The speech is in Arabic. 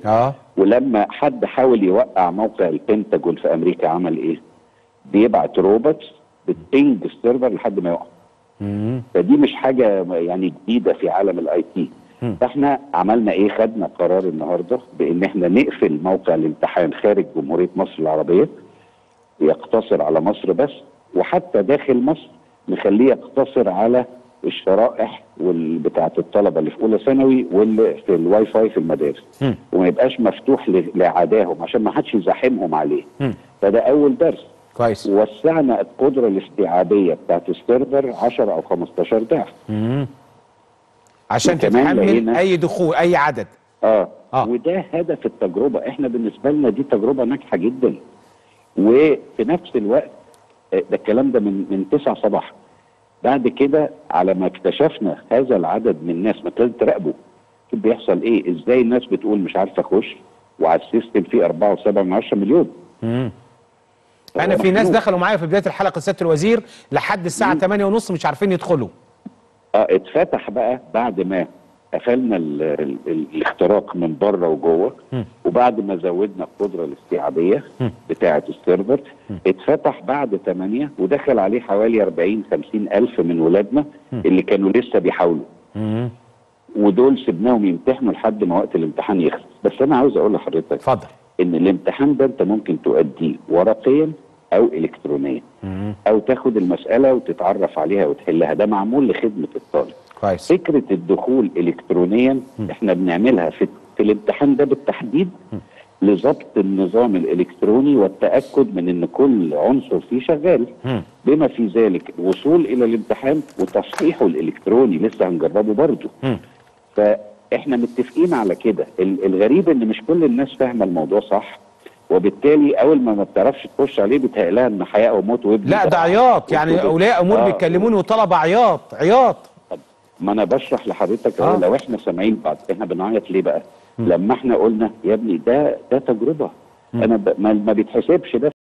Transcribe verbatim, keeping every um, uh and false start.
اه ولما حد حاول يوقع موقع البنتاجون في امريكا عمل ايه؟ بيبعت روبوتس بتبنج السيرفر لحد ما يقع. فدي مش حاجه يعني جديده في عالم الاي تي. فاحنا عملنا ايه؟ خدنا قرار النهارده بان احنا نقفل موقع الامتحان خارج جمهوريه مصر العربيه، يقتصر على مصر بس، وحتى داخل مصر نخليه يقتصر على الشرائح بتاعه الطلبه اللي في اولى ثانوي واللي في الواي فاي في المدارس، م. وما يبقاش مفتوح لعداهم عشان ما حدش يزاحمهم عليه. م. فده اول درس. كويس. ووسعنا القدره الاستيعابيه بتاعه السيرفر عشرة او خمستاشر ضعف عشان تتحمل اي دخول اي عدد. اه, آه. وده هدف التجربه. احنا بالنسبه لنا دي تجربه ناجحه جدا، وفي نفس الوقت ده الكلام ده من من تسعة صباحا. بعد كده على ما اكتشفنا هذا العدد من الناس، ما ابتديت تراقبه بيحصل ايه، ازاي الناس بتقول مش عارفه اخش وعلى السيستم فيه أربعة وسبعة من عشرة مليون. امم انا في ناس دخلوا معايا في بدايه الحلقه سياده الوزير لحد الساعه تمانية ونص مش عارفين يدخلوا. اه اتفتح بقى بعد ما قفلنا ال ال ال الاختراق من بره وجوه، وبعد ما زودنا القدره الاستيعابيه بتاعه السيرفر. م. اتفتح بعد تمانية ودخل عليه حوالي أربعين خمسين الف من ولادنا اللي كانوا لسه بيحاولوا، م. ودول سيبناهم يمتحنوا لحد ما وقت الامتحان يخلص. بس انا عاوز اقول لحضرتك اتفضل ان الامتحان ده انت ممكن تؤديه ورقيا او الكترونيا، م. او تاخد المساله وتتعرف عليها وتحلها. ده معمول لخدمه الطالب. كويس. فكره الدخول الكترونيا م. احنا بنعملها في, في الامتحان ده بالتحديد م. لضبط النظام الالكتروني والتاكد من ان كل عنصر فيه شغال، م. بما في ذلك الوصول الى الامتحان وتصحيحه الالكتروني لسه هنجربه برضه. فاحنا متفقين على كده. الغريب ان مش كل الناس فاهمه الموضوع صح، وبالتالي اول ما ما بتعرفش تخش عليه بتهيألها ان حياه او موت وابن. لا ده عياط، يعني اولياء امور آه بيتكلموني وطلبه عياط عياط. ما انا بشرح لحضرتك آه. لو احنا سامعين بعض احنا بنعيط ليه بقى؟ م. لما احنا قلنا يا ابني ده ده تجربه، م. انا ب... ما, ما بيتحسبش ده